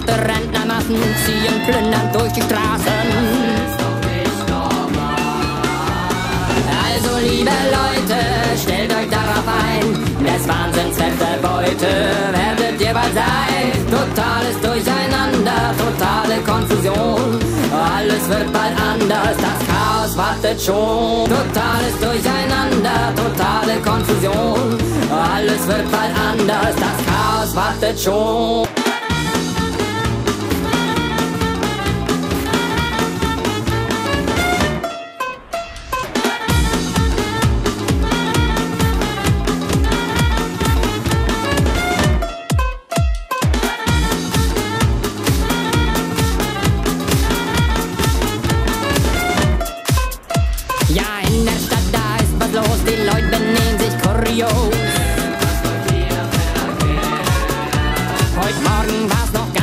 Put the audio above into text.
Versklavte Rentnermassen ziehen plündernd durch die Straßen. Also liebe Leute, stellt euch darauf ein, des Wahnsinns fette Beute werdet ihr bald sein. Totales Durcheinander, totale Konfusion, alles wird bald anders, das Chaos wartet schon. Totales Durcheinander, totale Konfusion, alles wird bald anders, das Chaos wartet schon. Ja, in der Stadt, da ist was los, die Leute benehmen sich kurios. Heute Morgen war's noch ganz